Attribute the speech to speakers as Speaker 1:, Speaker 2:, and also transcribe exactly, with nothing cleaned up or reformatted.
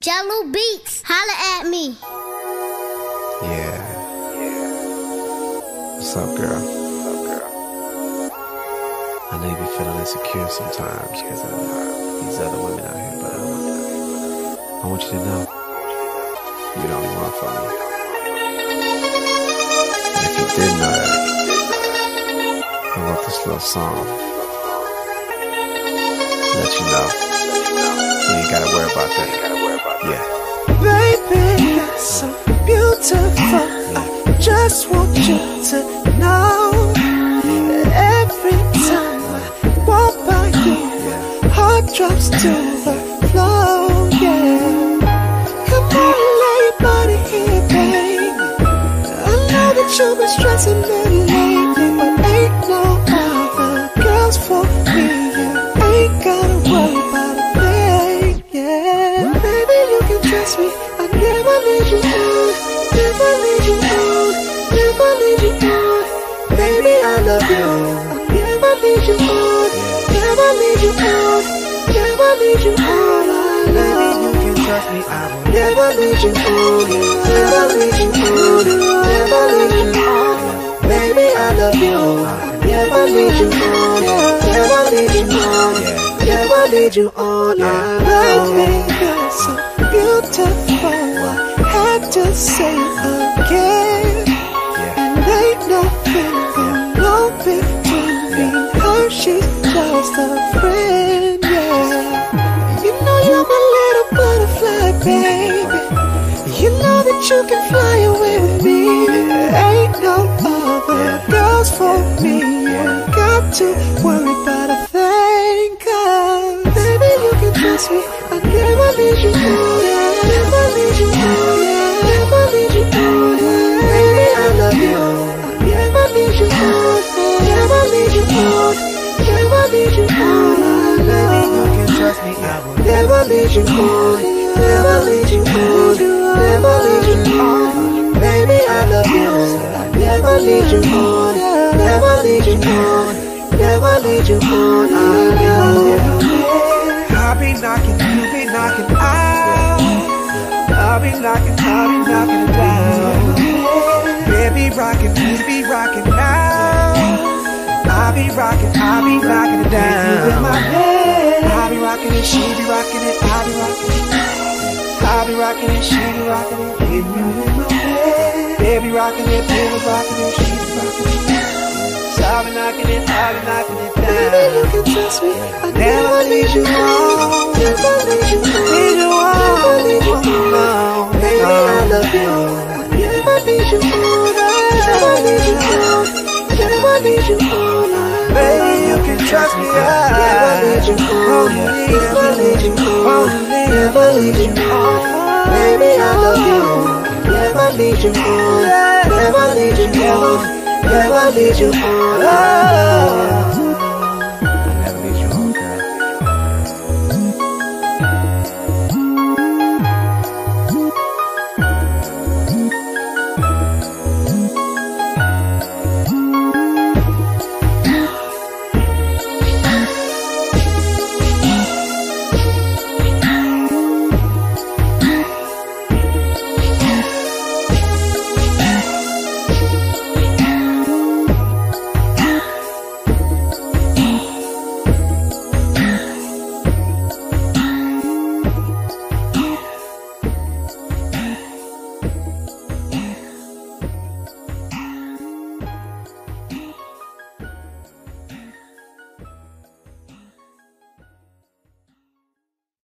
Speaker 1: Jello Beats, holla at me.
Speaker 2: Yeah. What's up, girl? What's up, girl? I know you be feeling insecure sometimes because of these other women out here, but uh, I want you to know you're the only one for me. And if you didn't know that, I wrote this little song to let you know you ain't gotta worry about that. Yeah.
Speaker 3: Baby, you're so beautiful. Yeah. I just want you to know that every time I walk by you, yeah, heart drops to the floor. Yeah. Come on, lay your body here, baby. I know that you've been stressing me lately, but ain't no other girls for me. You ain't gotta worry about a thing. Yeah. Trust me, I never leave you on, never leave you on, never leave you on. Baby, I love you. I never leave you on, never leave you on, never leave you on. I love you. You can trust me, I will never leave you on, never leave you on, never leave you on. Baby, I love you. I never leave you on, never leave you on, never leave you on. I love you. You're so beautiful, I had to say it again. Yeah. And ain't nothing going on between me and her, she's just a friend, yeah. You know you're my little butterfly, baby. You know that you can fly away with me. Ain't no other girls for me. You ain't got to worry about a thing, 'cause baby, you can trust me, I never leave you on, never leave you on, never leave you on. Baby, I love you. I never leave you on, never leave you on, never leave you on. Baby, you can trust me, I will never leave you on, never leave you on, never leave you on. Baby, I love you. I never leave you on, never leave you on, never leave you on. I love you. I'll be knocking, you be knocking out. I'll be knocking, I'll be knocking it down. Baby rocking, we be rocking now. I'll be rocking, I'll be rocking it down. With my head, I'll be rocking it, she be rocking it, I'll be rocking it. I'll be rocking it, she be rocking it. With you in my bed, baby rocking it, baby rocking it, she be rocking it. I'll be knocking it, I'll be knocking it down. Baby, you can trust me, I never leave you on, never leave you on, never leave you on. Baby, I love you. I never leave you on, never leave you on, never leave you on. Baby, you can trust me, I never leave you on, never leave you on, never leave you on. Baby, I love you. Never leave you on, never leave you on, never leave you on.